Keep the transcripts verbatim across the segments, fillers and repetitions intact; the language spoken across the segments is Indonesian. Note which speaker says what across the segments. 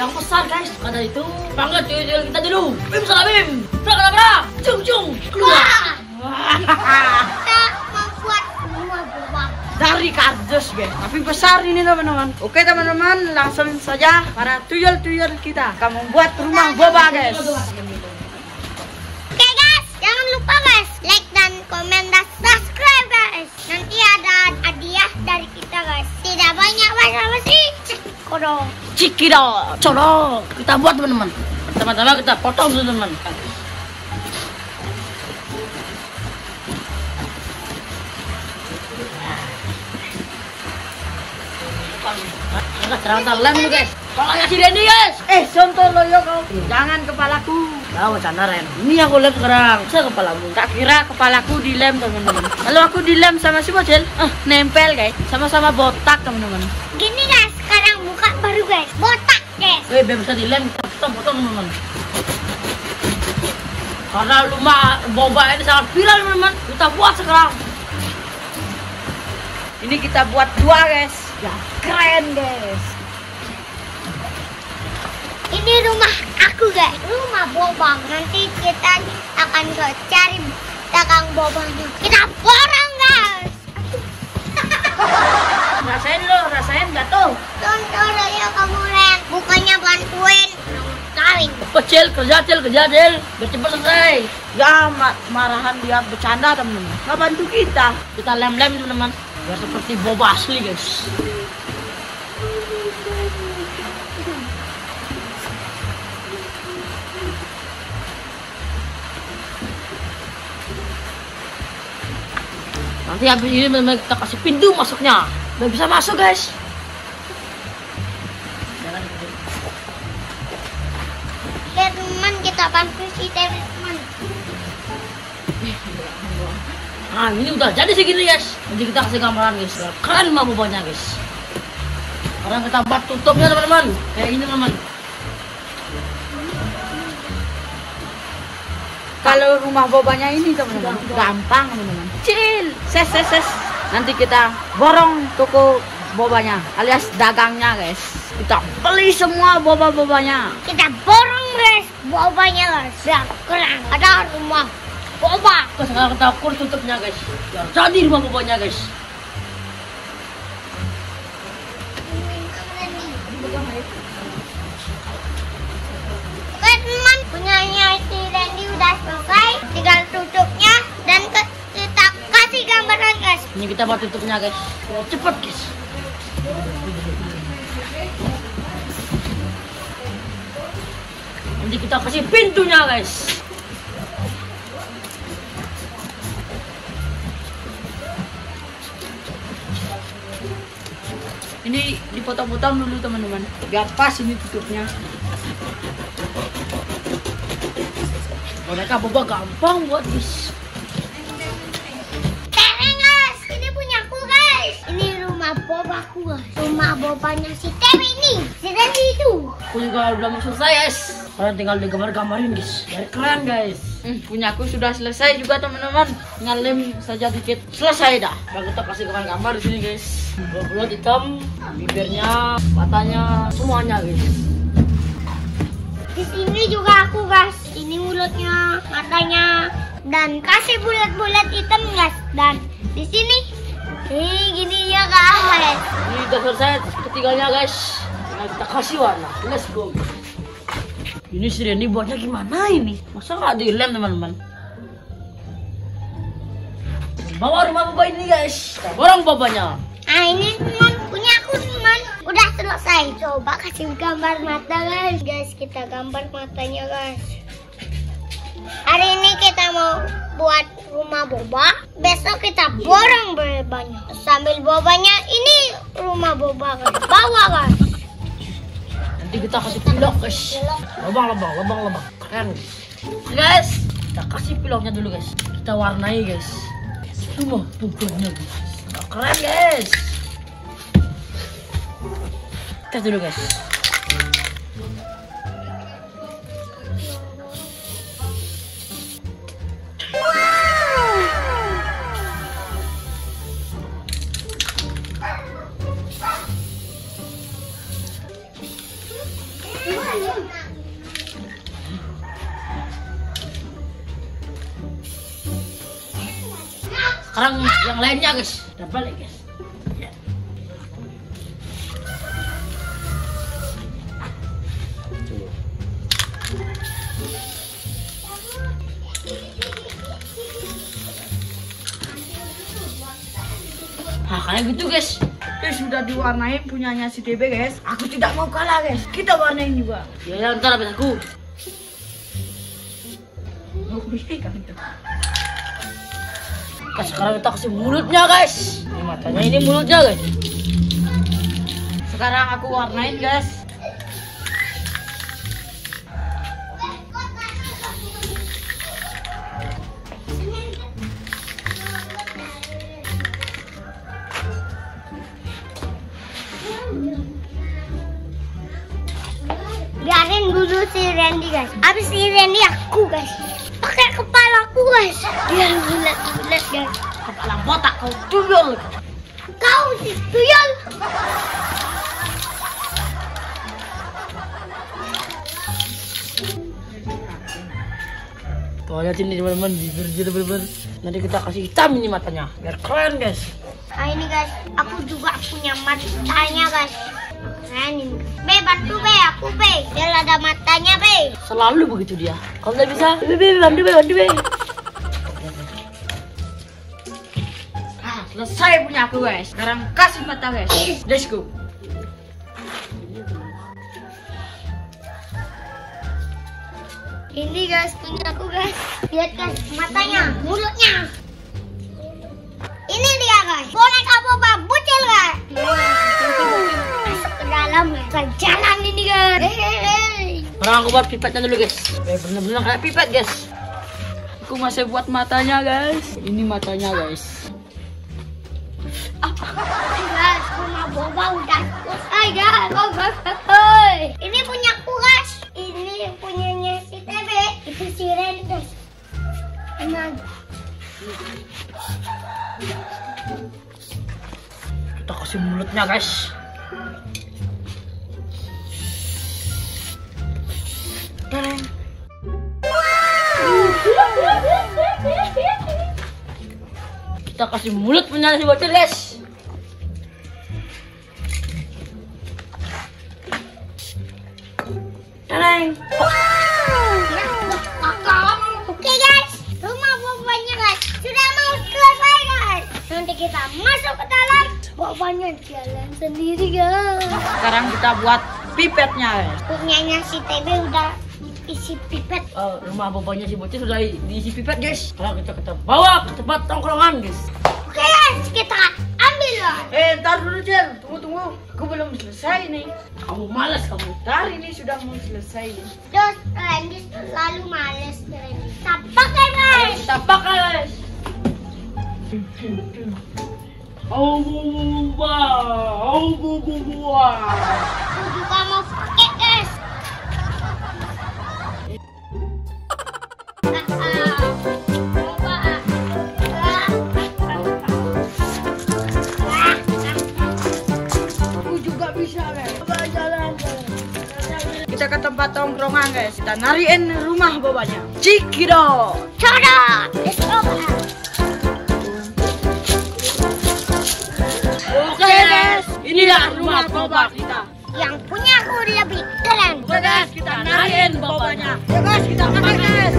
Speaker 1: yang besar guys. Karena itu banget tuyul kita dulu. Bim salah bim. Brak brak brak. Cung cung. Keluar.
Speaker 2: Kita membuat rumah boba
Speaker 3: dari kardus guys, tapi besar ini teman-teman. Oke teman-teman, langsung saja para tuyul-tuyul kita akan membuat rumah boba guys.
Speaker 2: Oke guys, jangan lupa guys, like dan komen dan subscribe guys. Nanti ada hadiah dari kita guys. Tidak banyak basa-basi. Cekoro.
Speaker 1: Cikidot. Colok. Kita buat teman-teman. Pertama-tama kita potong dulu teman-teman. Enggak terang lem nih guys. Kepalanya si Randy guys.
Speaker 3: Eh, contoh loyo kau. Jangan kepalaku.
Speaker 1: Tahu bercanda Ren. Ini aku lem sekarang. Saya kepalamu.
Speaker 3: Tak kira kepalaku dilem teman-teman. Kalau aku dilem sama si bocil, ah, nempel guys. Sama-sama botak teman-teman.
Speaker 2: Gini guys, sekarang buka baru guys. Botak guys.
Speaker 1: Eh, biar bisa dilem kita potong-potong teman-teman. Karena rumah boba ini sangat viral teman-teman. Kita buat sekarang.
Speaker 3: Ini kita buat dua guys. Ya, keren guys.
Speaker 2: Ini rumah aku guys, rumah boba. Nanti kita akan ke cari dagang bobanya. Kita borong guys.
Speaker 3: Rasain lo, rasain gak tuh?
Speaker 2: Contoh ya kamu Ren, bukannya bantuin kawin.
Speaker 1: Kecil kerja cil kerja cil. Biar cepat selesai.
Speaker 3: Ya, ma marahan dia bercanda teman-teman. Nggak bantu kita.
Speaker 1: Kita lem-lem teman-teman. Biar seperti boba asli guys. Nanti habis ini teman-teman kita kasih pintu masuknya. Biar bisa masuk guys.
Speaker 2: Biar teman kita bantu si teman.
Speaker 1: Nah ini udah jadi segini guys. Nanti kita kasih gambaran guys. Biar keren rumah bobanya guys. Sekarang kita buat tutupnya teman-teman. Kayak ini teman-teman.
Speaker 3: Kalau rumah bobanya ini teman-teman gampang teman-teman. Kecil, ses ses ses. Nanti kita borong toko bobanya alias dagangnya guys. Kita beli semua boba-bobanya.
Speaker 2: Kita borong guys, bobanya guys. Biar keren. Ada rumah boba.
Speaker 1: Sekarang kita ukur tutupnya guys. Biar jadi rumah bobanya guys.
Speaker 2: Oke teman, punyanya si Randy udah selesai. Tinggal tutupnya dan ke kita kasih gambaran guys.
Speaker 1: Ini kita buat tutupnya guys. Biar cepet guys. Nanti kita kasih pintunya guys.
Speaker 3: Ini dipotong-potong dulu teman-teman. Biar pas ini tutupnya.
Speaker 1: Mereka boba gampang buat guys.
Speaker 2: Tereng guys, ini punyaku guys. Ini rumah bobaku guys. Rumah bobanya si Tewi ini. Si Randy itu.
Speaker 1: Aku juga udah mau selesai guys. Kalian tinggal digambar-gambarin guys. Biar keren guys.
Speaker 3: Hmm, punyaku sudah selesai juga teman-teman. Tinggal lem saja dikit. Selesai dah.
Speaker 1: Nah, kita kasih gambar-gambar di sini guys. Bulat hitam, bibirnya, matanya, semuanya guys.
Speaker 2: Di sini juga aku guys. Ini mulutnya, matanya, dan kasih bulat-bulat hitam guys. Dan di sini, nih gini ya guys.
Speaker 1: Ini udah selesai ketiganya guys. Nah, kita kasih warna. Let's go. Ini si Randy buatnya gimana ini? Masa nggak dilem teman-teman? Bawa rumah boba ini guys. Kita borong bobanya.
Speaker 2: Nah ini teman, punya aku teman. Udah selesai. Coba kasih gambar mata guys. Guys kita gambar matanya guys. Hari ini kita mau buat rumah boba. Besok kita borong bobanya. Sambil bobanya ini rumah boba guys. Bawa guys.
Speaker 1: Nanti kita kasih pilok guys. Lubang, lubang, lubang, lubang. Keren guys. Guys, kita kasih piloknya dulu guys. Kita warnai guys. Rumah bobanya guys. Keren guys. Tes dulu guys. Sekarang yang lainnya guys, udah balik guys. Ya. Nah kayak gitu guys.
Speaker 3: Ini sudah diwarnain punyanya si D B guys. Aku tidak mau kalah guys. Kita warnain juga.
Speaker 1: Ya ya ntar habis aku.
Speaker 3: Oh, bisa kan itu.
Speaker 1: Nah, sekarang kita kasih mulutnya guys. Ini matanya, ini mulutnya guys.
Speaker 3: Sekarang aku warnain guys.
Speaker 2: Biarin dulu si Randy guys. Abis si Randy aku guys. Pakai kepalaku guys. Biar bulat-bulat guys.
Speaker 1: Kepala botak kau tuyul.
Speaker 2: Kau si tuyul.
Speaker 1: Tuh lihat ini teman-teman, bibir dia bener-bener. Nanti kita kasih hitam ini matanya, biar keren guys.
Speaker 2: Nah ini guys, aku juga punya matanya guys. Keren ini. Be, bantu be, aku be. Biar ada matanya be.
Speaker 1: Selalu begitu dia. Kalau nggak bisa, be, be, bantu be, bantu be.
Speaker 3: Ah, selesai punya aku guys. Sekarang kasih mata guys. Let's go.
Speaker 2: Ini guys, punya aku guys. Lihat guys, matanya, mulutnya. Ini dia guys, boneka boba bucil guys. Masuk ke dalam guys. Kita jalan ini guys. Hehehe.
Speaker 1: Sekarang aku buat pipetnya dulu guys. Eh, bener-bener kayak pipet guys.
Speaker 3: Aku masih buat matanya guys. Ini matanya guys.
Speaker 2: Guys, rumah boba udah selesai guys. Oh, guys, guys. Ini punya aku guys. Ini punyanya si T B. Itu si Ren guys. Enak.
Speaker 1: Kita kasih mulutnya guys.
Speaker 3: Keren.
Speaker 1: Kita kasih mulut punya si bocil guys.
Speaker 3: Keren.
Speaker 2: Oke guys, rumah bobanya guys sudah mau selesai guys. Nanti kita masuk ke dalam, bobanya jalan sendiri guys.
Speaker 3: Sekarang kita buat pipetnya guys.
Speaker 2: Punyanya si T B udah isi pipet.
Speaker 1: Uh, rumah bobanya si bocil sudah diisi pipet guys. Sekarang kita kita bawa ke tempat tongkrongan guys.
Speaker 2: Oke guys, kita ambil guys.
Speaker 3: Eh, ntar dulu Cel. Tunggu tunggu. Aku belum selesai nih.
Speaker 1: Kamu malas kamu.
Speaker 3: Ntar ini sudah mau selesai nih.
Speaker 2: Terus Randy selalu males Randy. Kita pakai
Speaker 1: Ayo
Speaker 2: guys.
Speaker 1: kita pakai guys. Oh buba, oh buba.
Speaker 2: Aku juga mau pakai guys.
Speaker 3: Aku juga bisa guys. Coba jalan. Kita ke tempat tongkrongan guys. Kita nariin rumah bobanya. Cikido.
Speaker 2: Coba, let's go guys.
Speaker 1: Oke guys, inilah rumah boba kita.
Speaker 2: Yang punya aku lebih keren.
Speaker 1: Oke guys, kita nariin bobanya. Ya guys, kita pakai guys.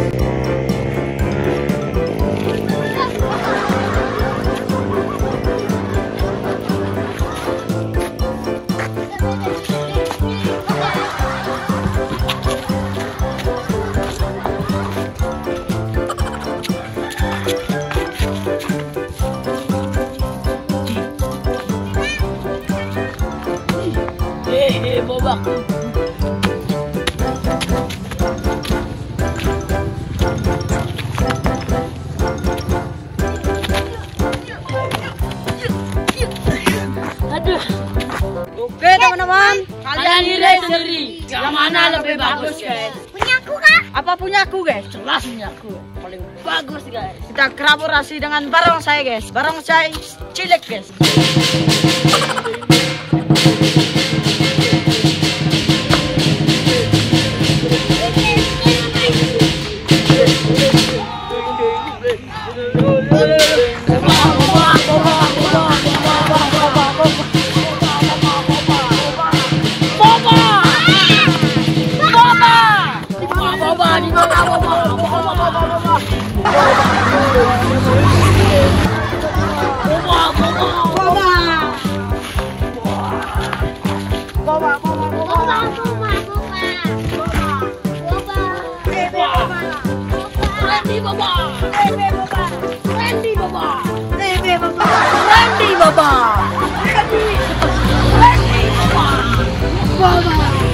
Speaker 1: Hehehe, boba. Aduh.
Speaker 3: Oke teman-teman.
Speaker 1: Kalian nilai sendiri. Yang mana lebih bagus guys?
Speaker 2: Punya aku kah?
Speaker 3: Apa punya aku guys?
Speaker 1: Jelas punya aku. Paling bagus guys.
Speaker 3: Kita kolaborasi dengan barongsai guys. Barongsai cilik guys.
Speaker 1: Randy Baba. Randy Baba. Randy Baba. Randy Baba. Randy Baba. Randy Baba. Baba.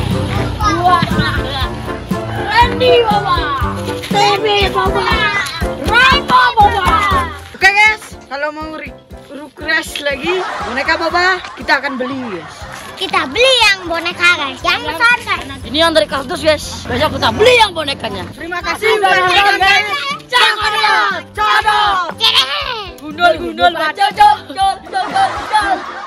Speaker 1: Randy Baba. Randy Baba. Rainbow Baba.
Speaker 3: Oke guys, kalau mau re- request lagi boneka Baba, kita akan beli guys.
Speaker 2: Kita beli yang boneka guys, yang besar guys.
Speaker 1: Ini yang dari kardus guys. Besok kita beli yang bonekanya.
Speaker 3: Terima kasih sudah nonton guys.
Speaker 1: Jangan, jangan.
Speaker 2: Cere.
Speaker 1: Gundul, gundul, baca, jol, jol, jol, jol.